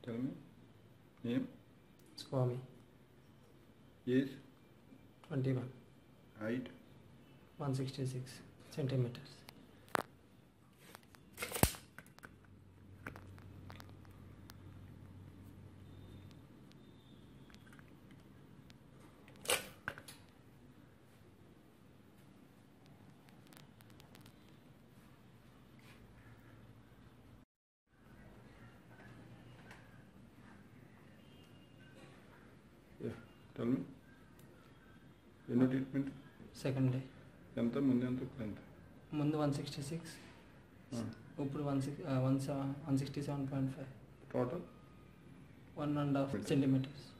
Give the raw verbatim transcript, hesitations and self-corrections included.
Tell me. Name? Swami. Age? twenty-one. Height? one hundred sixty-six centimeters. Yeah. Tell me. ఎన్నో treatment? Second day. ఎంత ముందు ఎంత ఇప్పుడు ఎంత? ముందు వన్ సిక్స్టీ సిక్స్ ఇప్పుడు one six one seven one sixty seven point five total one and half centimetres.